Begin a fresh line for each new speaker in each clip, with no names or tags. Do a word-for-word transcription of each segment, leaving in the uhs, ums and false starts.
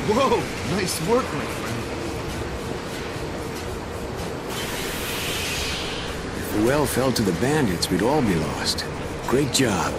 Whoa, nice work, my friend.
If the well fell to the bandits, we'd all be lost. Great job.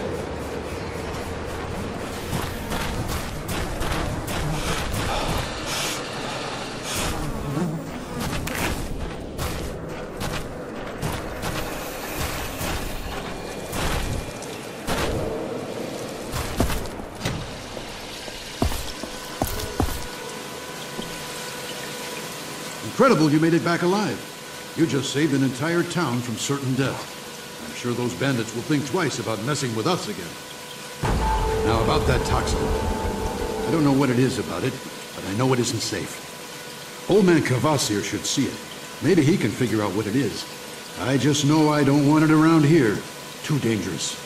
Incredible you made it back alive. You just saved an entire town from certain death. I'm sure those bandits will think twice about messing with us again. Now about that toxin. I don't know what it is about it, but I know it isn't safe. Old man Kvasir should see it. Maybe he can figure out what it is. I just know I don't want it around here. Too dangerous.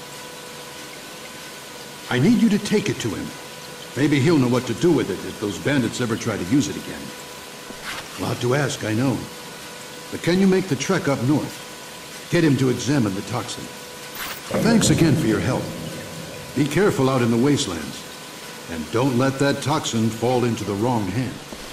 I need you to take it to him. Maybe he'll know what to do with it if those bandits ever try to use it again. A lot to ask, I know. But can you make the trek up north? Get him to examine the toxin. Thanks again for your help. Be careful out in the wastelands. And don't let that toxin fall into the wrong hand.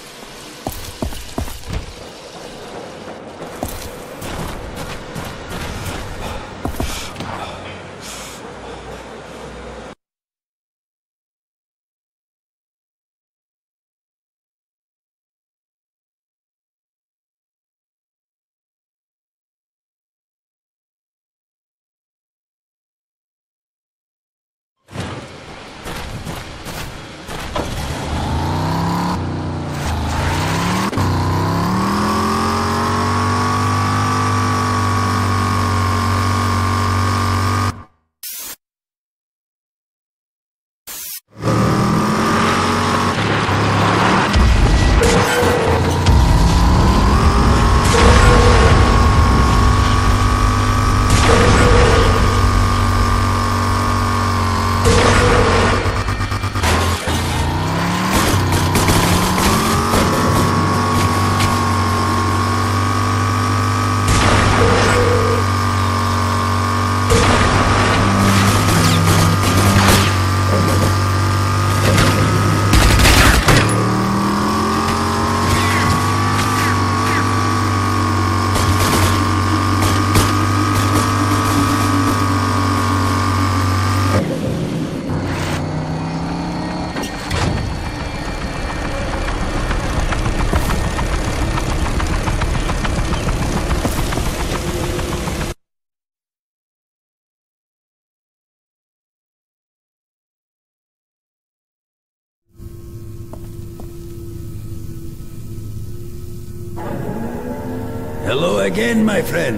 Hello again, my friend.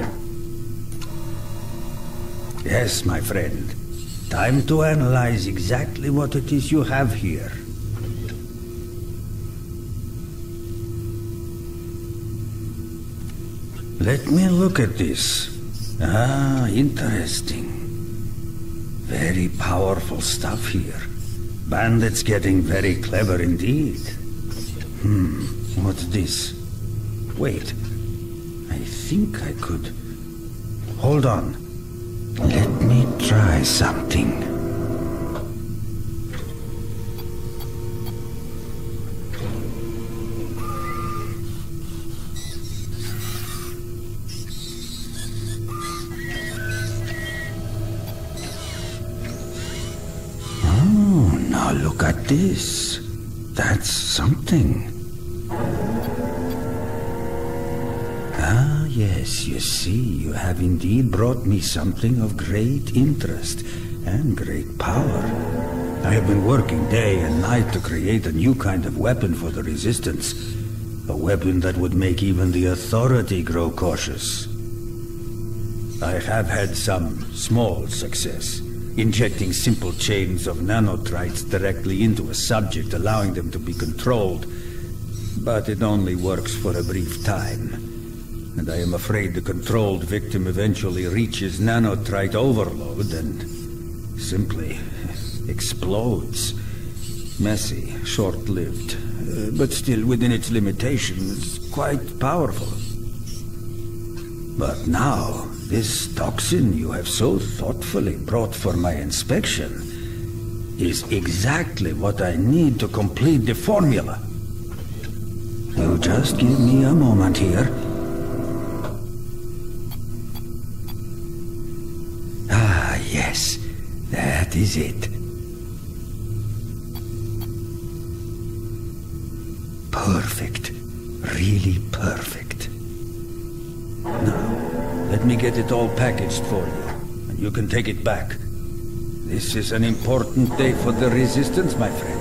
Yes, my friend. Time to analyze exactly what it is you have here. Let me look at this. Ah, interesting. Very powerful stuff here. Bandits getting very clever indeed. Hmm, what's this? Wait. I think I could... Hold on. Let me try something. Oh, now look at this. That's something. Ah, yes, you see, you have indeed brought me something of great interest and great power. I have been working day and night to create a new kind of weapon for the Resistance. A weapon that would make even the Authority grow cautious. I have had some small success, injecting simple chains of nanotrites directly into a subject, allowing them to be controlled. But it only works for a brief time. And I am afraid the controlled victim eventually reaches nanotrite overload and simply explodes. Messy, short-lived, uh, but still within its limitations, quite powerful. But now, this toxin you have so thoughtfully brought for my inspection, is exactly what I need to complete the formula. You just give me a moment here. Ah, yes. That is it. Perfect. Really perfect. Now, let me get it all packaged for you, and you can take it back. This is an important day for the Resistance, my friend.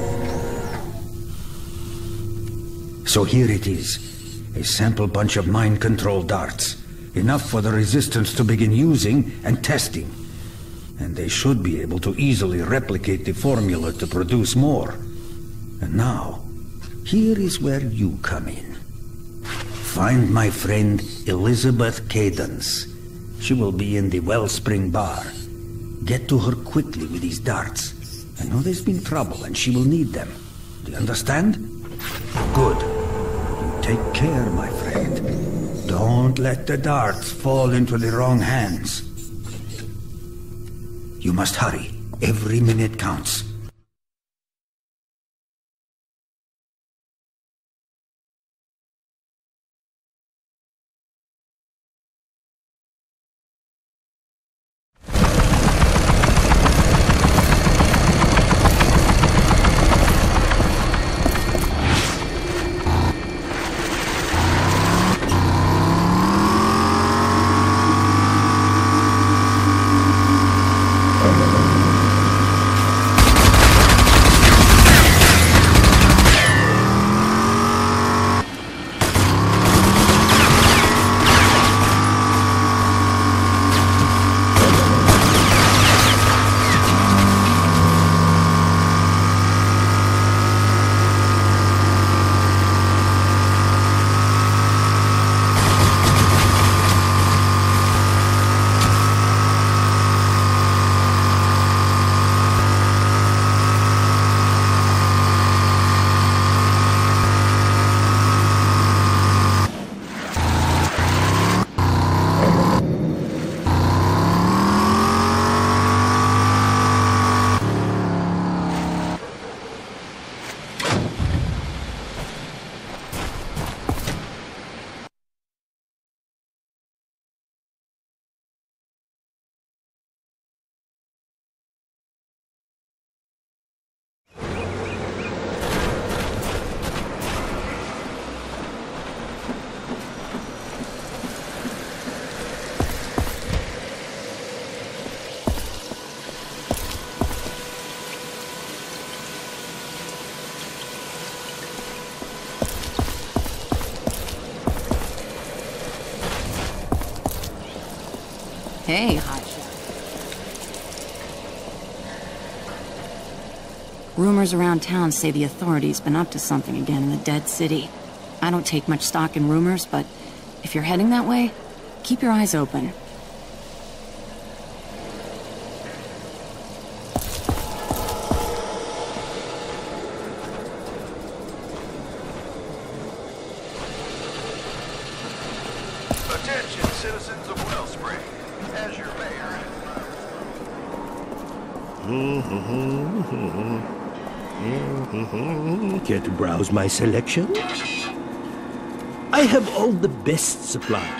So here it is. A sample bunch of mind control darts. Enough for the Resistance to begin using and testing. And they should be able to easily replicate the formula to produce more. And now, here is where you come in. Find my friend Elizabeth Cadence. She will be in the Wellspring Bar. Get to her quickly with these darts. I know there's been trouble and she will need them. Do you understand? Good. You take care, my friend. Don't let the darts fall into the wrong hands. You must hurry. Every minute counts.
Hey, hotshot. Rumors around town say the authorities been up to something again in the Dead City. I don't take much stock in rumors, but if you're heading that way, keep your eyes open.
Attention, citizens of Wellspring. As your mayor...
Care to browse my selection? I have all the best supplies.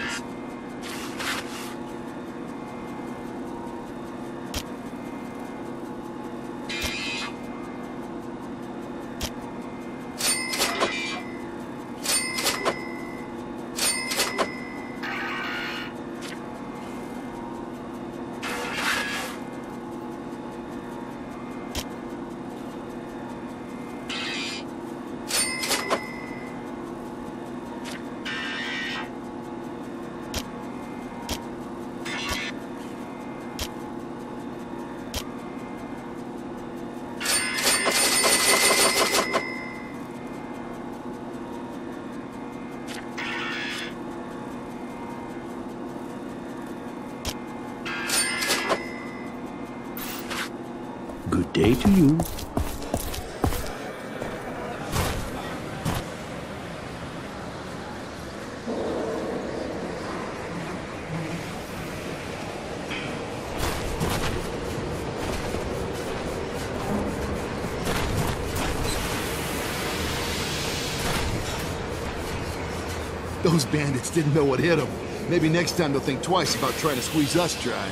Good day to you.
Those bandits didn't know what hit them. Maybe next time they'll think twice about trying to squeeze us dry.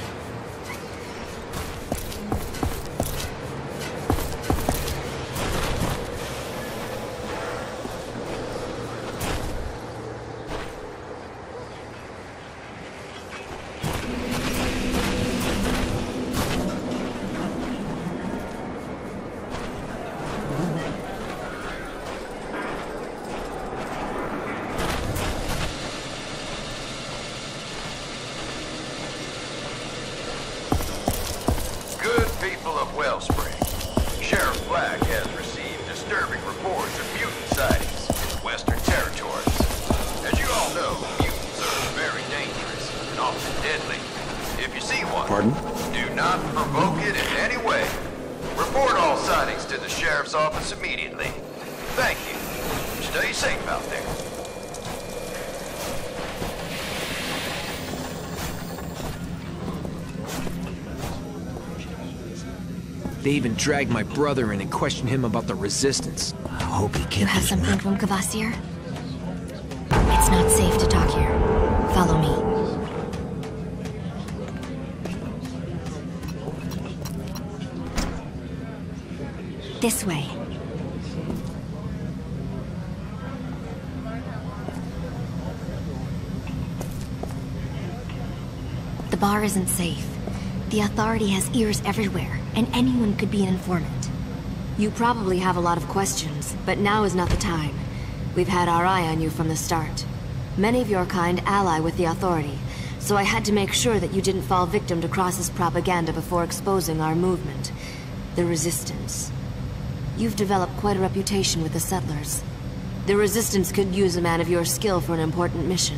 They even dragged my brother in and questioned him about the resistance.
I hope he
You have something from Kvasir? It's not safe to talk here. Follow me. This way. The bar isn't safe. The Authority has ears everywhere, and anyone could be an informant. You probably have a lot of questions, but now is not the time. We've had our eye on you from the start. Many of your kind ally with the Authority, so I had to make sure that you didn't fall victim to Cross's propaganda before exposing our movement. The Resistance. You've developed quite a reputation with the settlers. The Resistance could use a man of your skill for an important mission.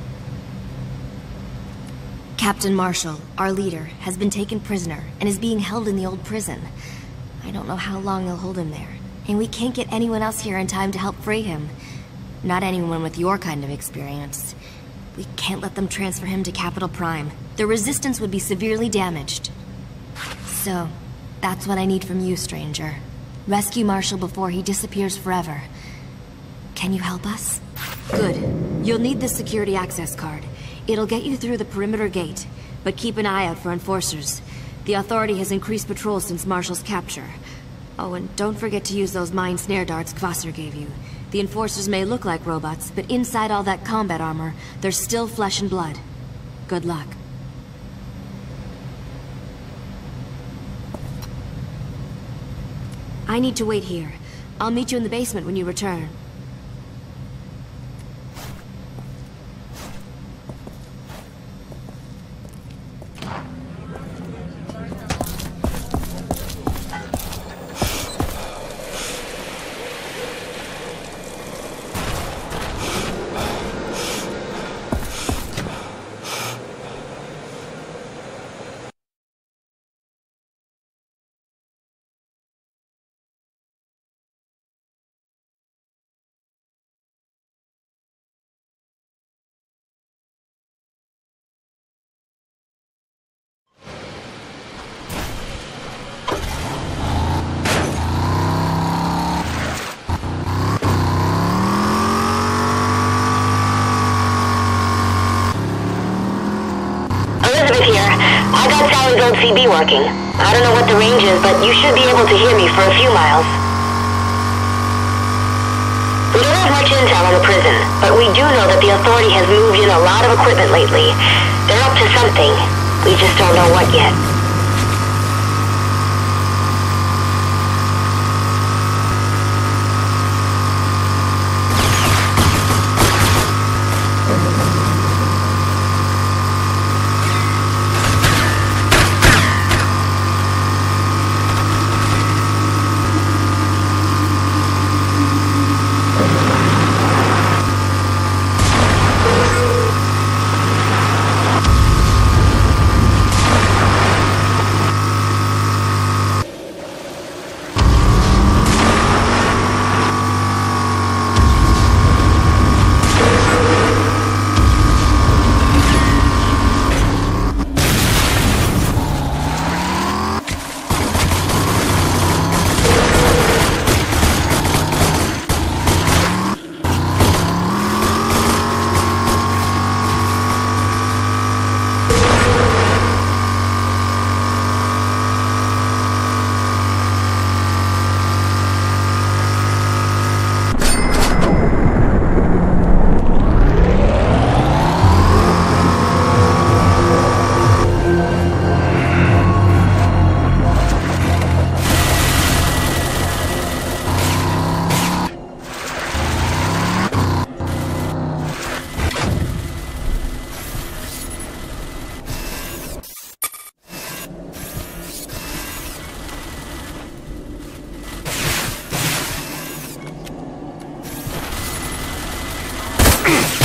Captain Marshall, our leader, has been taken prisoner and is being held in the old prison. I don't know how long they'll hold him there, and we can't get anyone else here in time to help free him. Not anyone with your kind of experience. We can't let them transfer him to Capital Prime. The Resistance would be severely damaged. So, that's what I need from you, stranger. Rescue Marshall before he disappears forever. Can you help us? Good. You'll need the security access card. It'll get you through the perimeter gate, but keep an eye out for enforcers. The Authority has increased patrols since Marshall's capture. Oh, and don't forget to use those mine snare darts Kvasir gave you. The enforcers may look like robots, but inside all that combat armor, there's still flesh and blood. Good luck. I need to wait here. I'll meet you in the basement when you return.
Old C B working. I don't know what the range is, but you should be able to hear me for a few miles. We don't have much intel on the prison, but we do know that the Authority has moved in a lot of equipment lately. They're up to something. We just don't know what yet.
Apophis!